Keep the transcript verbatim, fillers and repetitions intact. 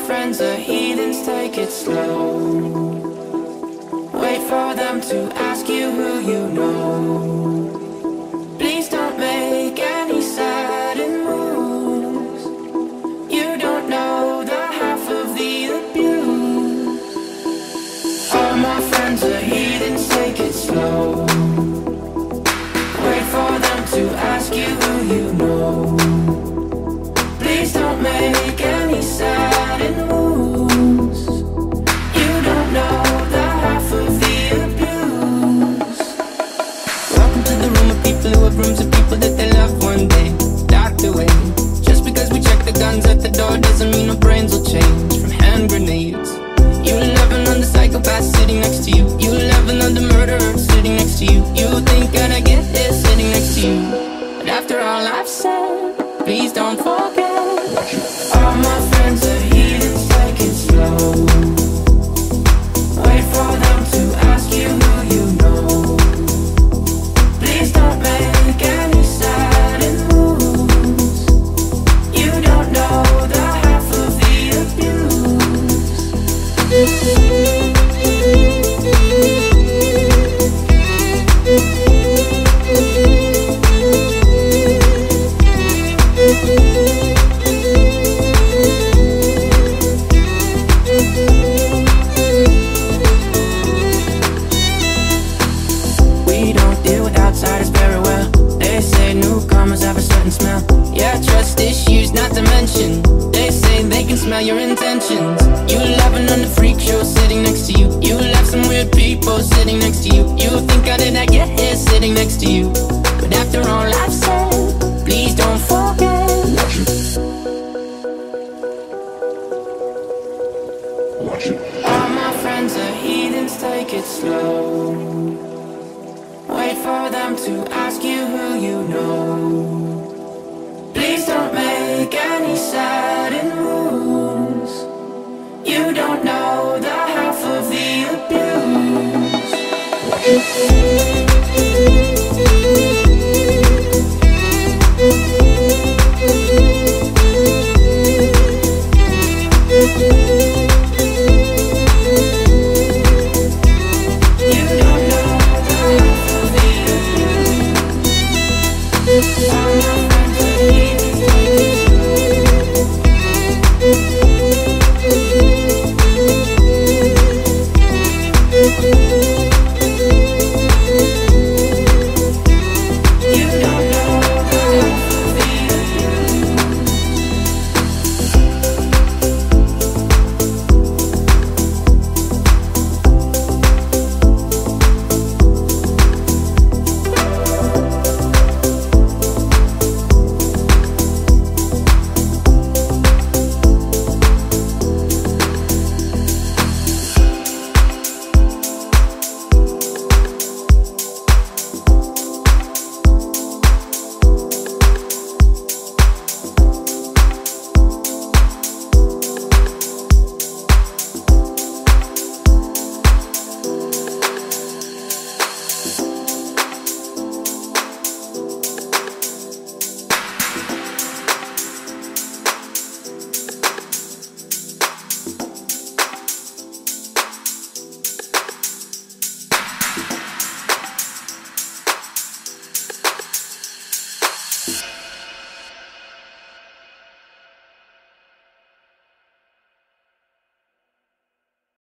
friends are heathens, take it slow. Wait for them to ask you who you know. Please don't make any sudden moves. You don't know the half of the abuse. All my friends are heathens, take it slow. Wait for them to ask you who you know. Please don't make any sudden moves. You don't know the half of the abuse. Welcome to the room of people who have rooms of people that they love one day docked away. Just because we check the guns at the door doesn't mean our brains will change from hand grenades. You laughing on the psychopath sitting next to you. You laughing on the murderer sitting next to you. You think I'd get here sitting next to you. But after all I've said, please don't forget. All my friends are heathens, take it slow. Wait for them to ask you who you know. Please don't make any sudden moves. You don't know the half of the We don't deal with outsiders very well. They say newcomers have a certain smell. Yeah, trust issues not to mention. They say they can smell your intentions. You laughing on the freak show sitting next to you. You laugh some weird people sitting next to you. You think how did I get here sitting next to you. But after all I've said, please don't forget. All my friends are heathens, take it slow. Wait for them to ask you who you know. Please don't make any sudden moves. You don't know the half of the abuse. You don't know the half of the abuse. All my friends are here.